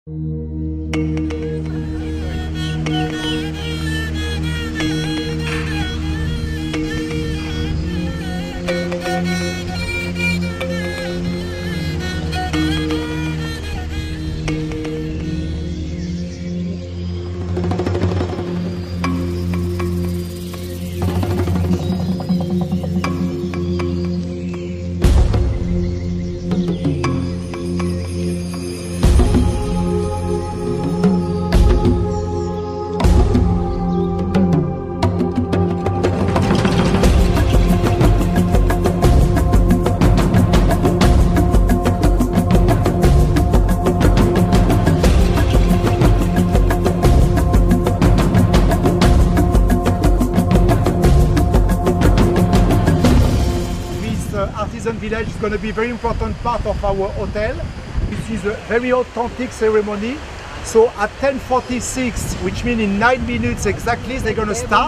Artisan village is going to be a very important part of our hotel. This is a very authentic ceremony. So at 10:46, which means in 9 minutes exactly, they're going to start.